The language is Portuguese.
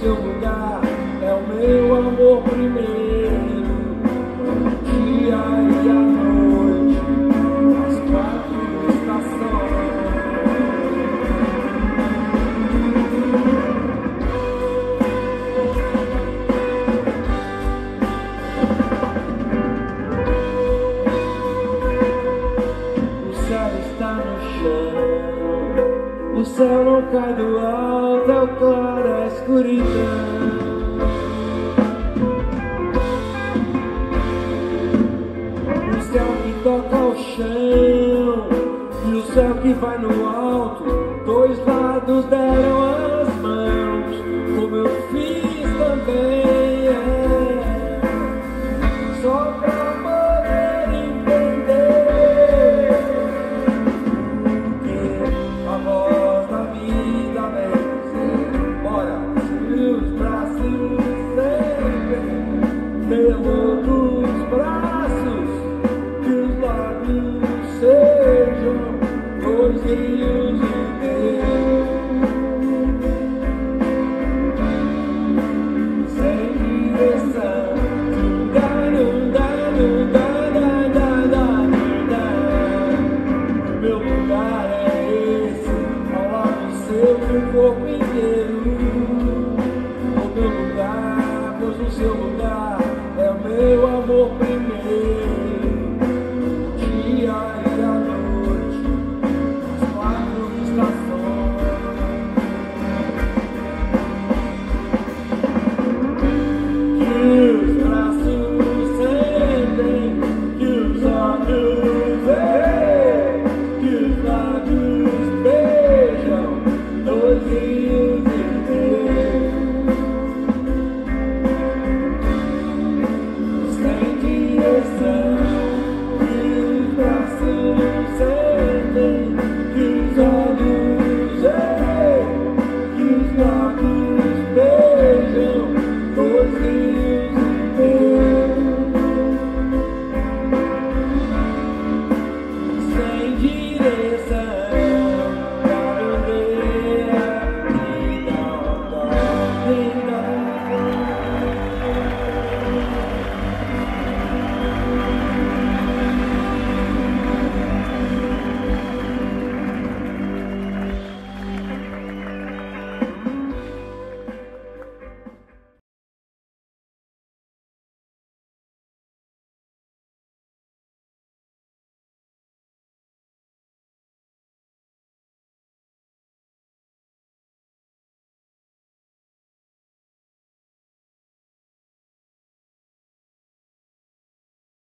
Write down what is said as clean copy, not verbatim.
seu lugar é o meu amor primeiro. O dia e a noite, as quatro estações. O céu está no chão, o céu não cai do alto, é o claro, é a escuridão. O céu que toca o chão e o céu que vai no alto, dois lados deram as mãos, como eu fiz também, só pra poder entender que a voz da vida vem dizer, bora, subir os braços sempre, pelo dos braços, que os lábios sejam dois rios inteiros, sem direção. Meu lugar é esse, ao lado seu, com o corpo inteiro. O meu lugar, pois o seu lugar